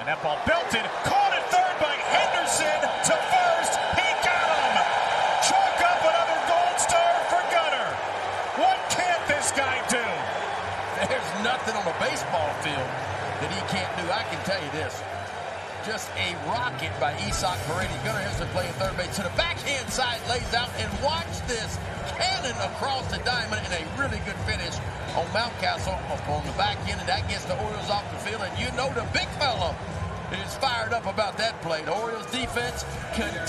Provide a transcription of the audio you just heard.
And that ball belted, caught at third by Henderson to first. He got him. Chalk up another gold star for Gunnar. What can't this guy do? There's nothing on the baseball field that he can't do. I can tell you this. Just a rocket by Isak Paredes. Gunnar Henderson playing third base to the backhand side, lays out, and watch this cannon across the diamond and a really good finish on Mountcastle on the back end, and that gets the Orioles off the field. And you know the big fella is fired up about that play. The Orioles defense continues.